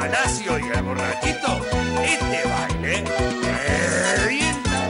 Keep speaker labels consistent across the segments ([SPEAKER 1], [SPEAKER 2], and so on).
[SPEAKER 1] Palacio y el borrachito, este baile revienta.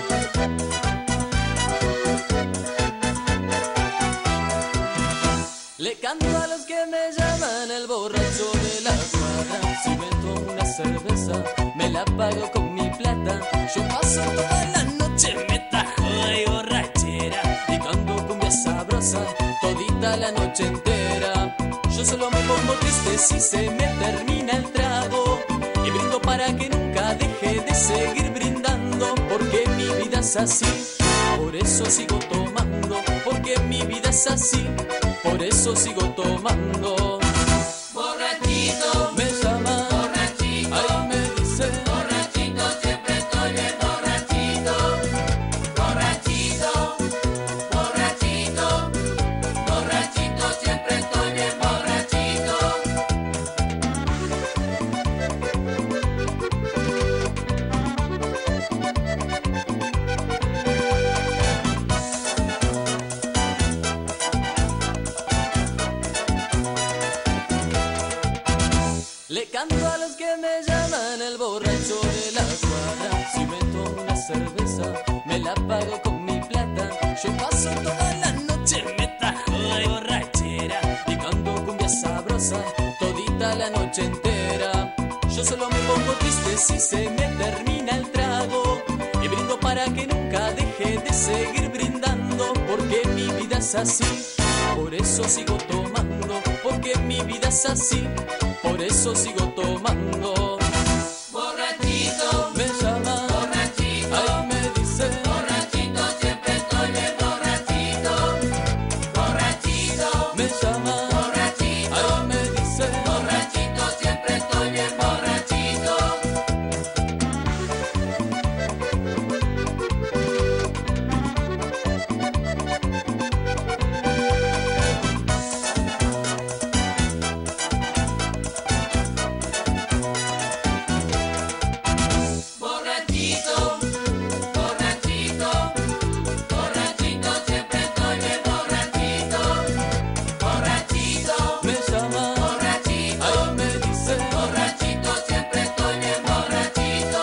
[SPEAKER 2] Le canto a los que me llaman el borracho de la cuadra. Si me tomo una cerveza, me la pago con mi plata. Yo paso toda la noche, me tajo de borrachera y canto cumbia sabrosa todita la noche entera. Yo solo me pongo triste si se me termina el trago y brindo para que nunca deje de seguir brindando, porque mi vida es así, por eso sigo tomando, porque mi vida es así, por eso sigo tomando.
[SPEAKER 3] Borrachito,
[SPEAKER 2] Me llama,
[SPEAKER 3] borrachito,
[SPEAKER 2] ahí me dice,
[SPEAKER 3] borrachito, siempre estoy bien borrachito. Borrachito, borrachito, borrachito, siempre estoy bien borrachito.
[SPEAKER 2] le canto a los que me llaman el borracho de la cuadra. Si me tomo una cerveza, me la pago con mi plata. Yo paso toda la noche, me tajo de borrachera y canto cumbia sabrosa todita la noche entera. Yo solo me pongo triste si se me termina el trago y brindo para que nunca deje de seguir brindando, porque mi vida es así, por eso sigo tomando, porque mi vida es así, por eso sigo tomando.
[SPEAKER 3] Borrachito,
[SPEAKER 2] Me llama,
[SPEAKER 3] borrachito,
[SPEAKER 2] ahí me dice,
[SPEAKER 3] borrachito, siempre estoy bien borrachito. Borrachito,
[SPEAKER 2] me llama,
[SPEAKER 3] borrachito,
[SPEAKER 2] ahí me dice.
[SPEAKER 3] borrachito, siempre estoy bien borrachito. Borrachito, borrachito, borrachito, siempre estoy bien borrachito. Borrachito,
[SPEAKER 2] Me llama,
[SPEAKER 3] borrachito,
[SPEAKER 2] ahí me dice.
[SPEAKER 3] borrachito, siempre estoy bien borrachito.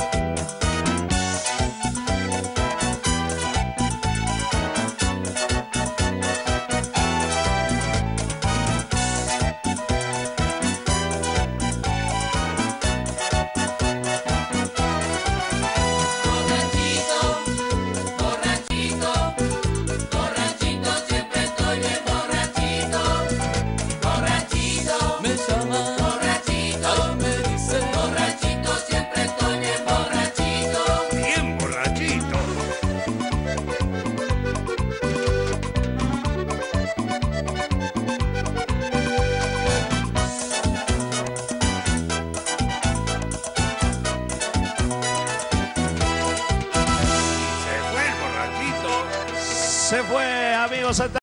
[SPEAKER 3] Borrachito, borrachito, borrachito, siempre estoy bien borrachito. Borrachito,
[SPEAKER 2] Me llama,
[SPEAKER 3] borrachito,
[SPEAKER 2] ahí me dice.
[SPEAKER 3] borrachito, siempre estoy bien borrachito.
[SPEAKER 1] Bien borrachito. Y se fue el borrachito.
[SPEAKER 4] Se fue, amigos.